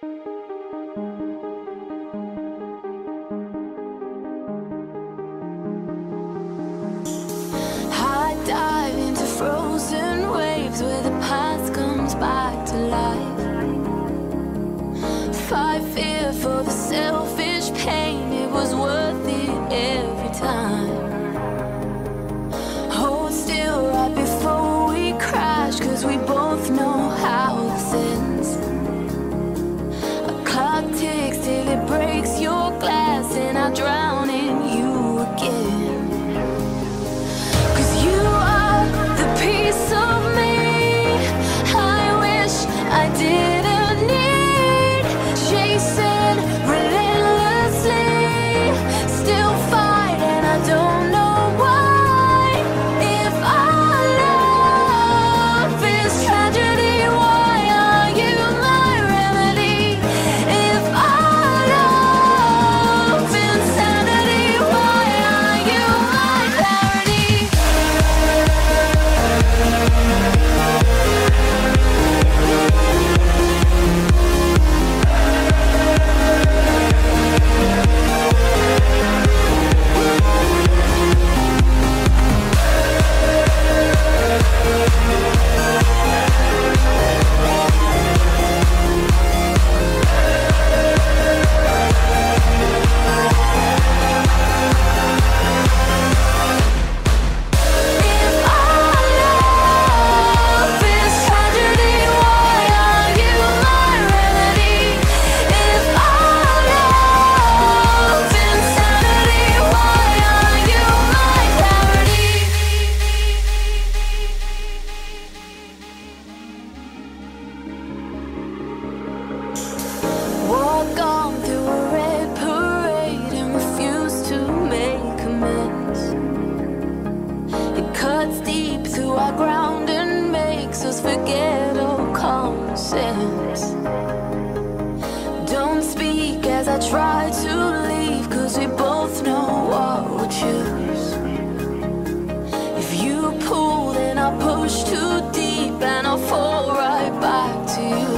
I dive into frozen waves where the past comes back to life. Fight fear for the selfish pain, it was worth it every time. Hold still right before we crash, cause we both know how this ends. A clock ticks till it breaks your glass, and I drown in you again. Piece of me I wish I didn't need, chasing relentlessly, still fight and I don't know why. If our love is tragedy, why are you my remedy? If our love is insanity, why are you my parody? Walk on through a red parade and refuse to make amends. It cuts deep through our ground and makes us forget all common sense. Don't speak as I try to leave, cause we both know what we'll choose. If you pull, then I'll push too deep and I'll fall right back to you.